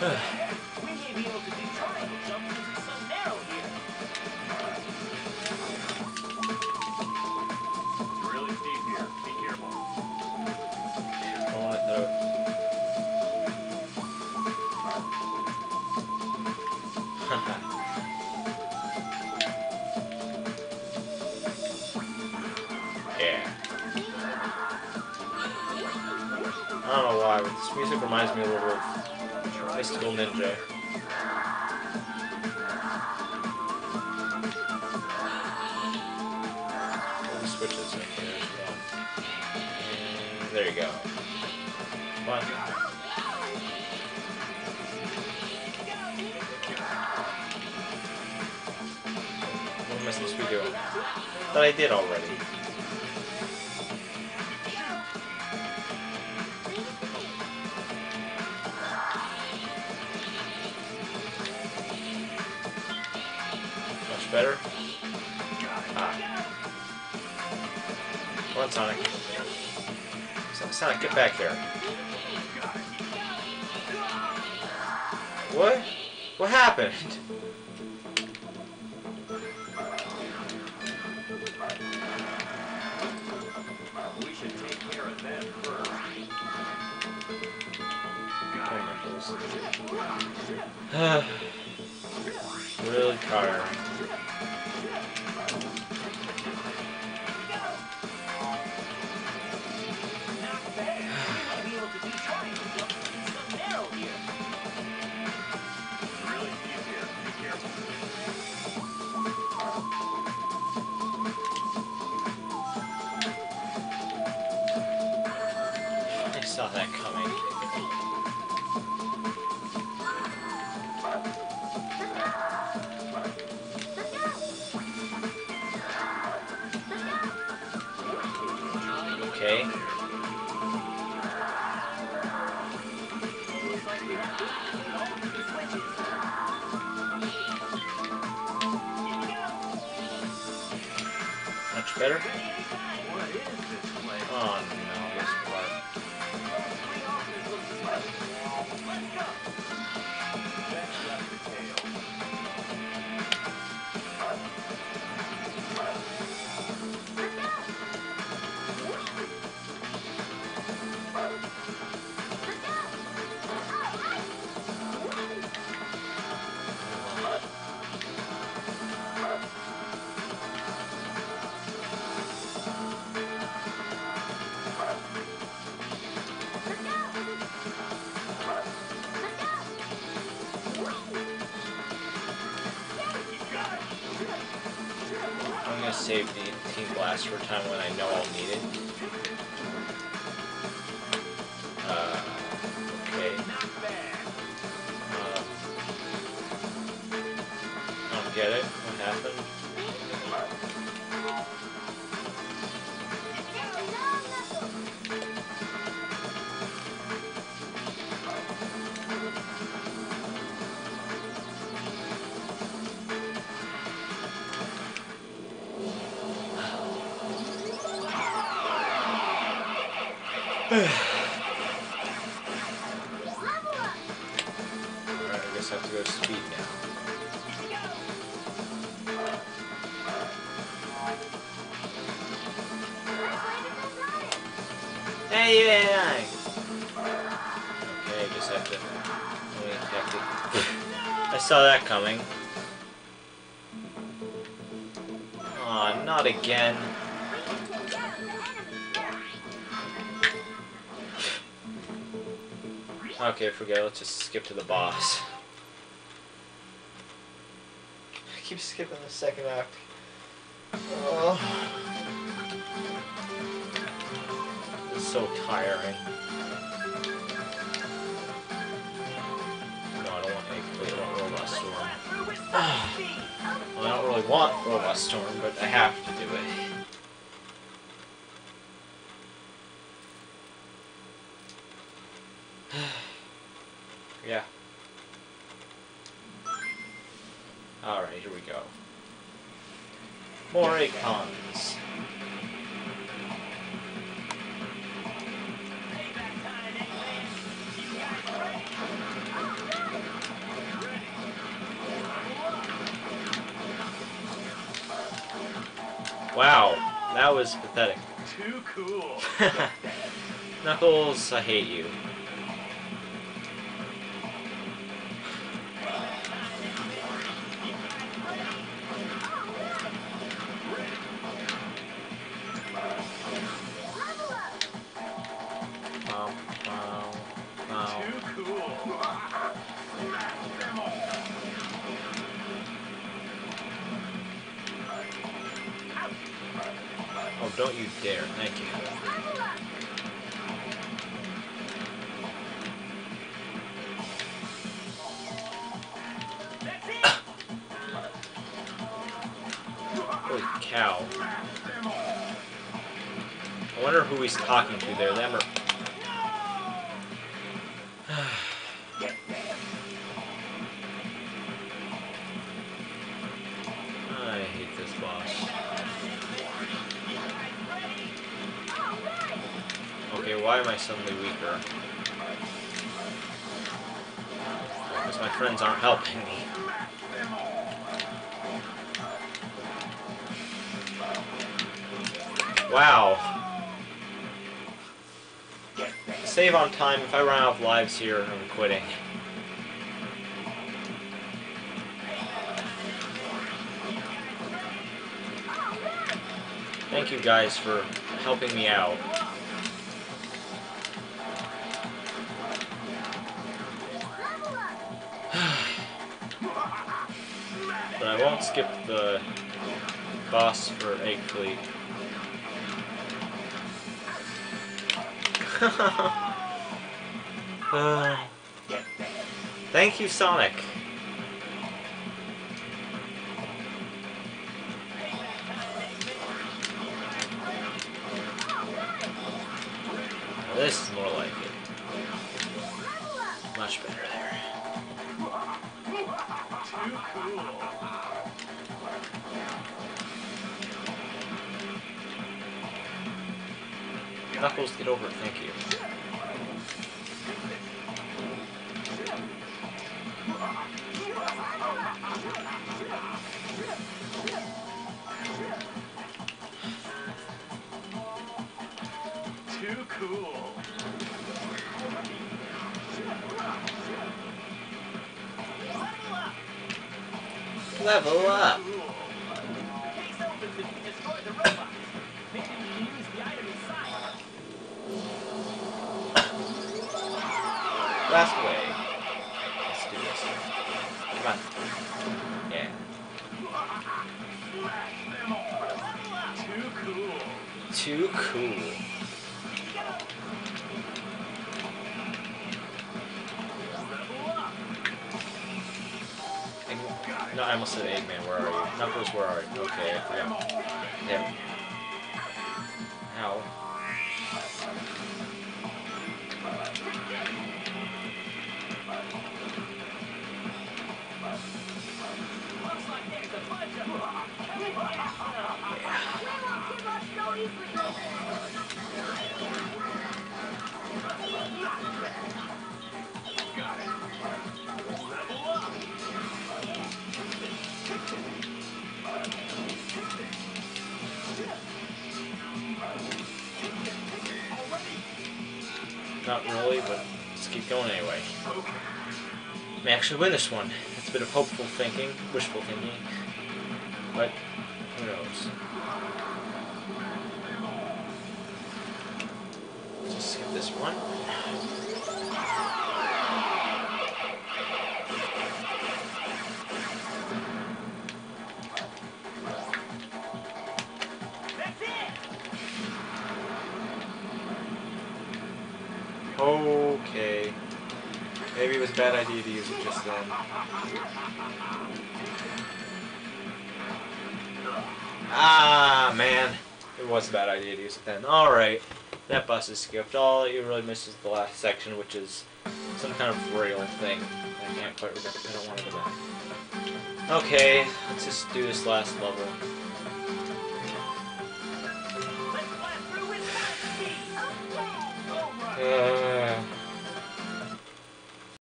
We may be able to do triangle jumps since it's so narrow here. It's really steep here. Be careful. I want to throw. Yeah. I don't know why, but this music reminds me a little of Mystical Ninja. Switches right here as well. And there you go. Come on. What am I supposed to be doing? That I did already. Much better. Ah. Come on, Sonic. Sonic, get back here. What? What happened? We should take care of them first. Really tired. I saw that coming. Okay. Much better. Oh no, this part. I'm gonna save the Team Blast for a time when I know I'll need it. Okay. I don't get it. What happened? Alright, I guess I have to go to speed now. Hey, yeah. Okay, I guess I have to. I saw that coming. Aw, not again. Okay, forget it. Let's just skip to the boss. I keep skipping the second act. Oh. It's so tiring. No, I don't want Egg. I want Robot Storm. Well, I don't really want Robot Storm, but I have to do it. Yeah. Alright, here we go. More icons. Wow, that was pathetic. Too cool. Knuckles, I hate you. Too cool. Oh, don't you dare. Thank you. Holy cow. I wonder who he's talking to there. Them or... I hate this boss. Okay, why am I suddenly weaker? Because my friends aren't helping me. Wow. Save on time. If I run out of lives here, I'm quitting. Thank you guys for helping me out. But I won't skip the boss for Egg Fleet. Thank you, Sonic. Now this is more like it. Much better there. Too cool. Knuckles, get over it, thank you. Too cool. Level up! Case opens if you destroy the robot. Maybe we can use the item inside. Last way. Let's do this. Come on. Yeah. Too cool. Too cool. No, I almost said Eggman, where are you? Knuckles, where are you? Okay, I forgot. There. Ow. Looks like there's a bunch of them. Got it. Level up. Not really, but let's keep going anyway. May actually win this one. It's a bit of hopeful thinking, wishful thinking, but who knows? Just skip this one. Okay. Maybe it was a bad idea to use it just then. Ah, man. It was a bad idea to use it then. Alright. That bus is skipped. All you really missed is the last section, which is some kind of rail thing. I can't quite remember. I don't want to go back. Okay, let's just do this last level. Let's blast through with speed.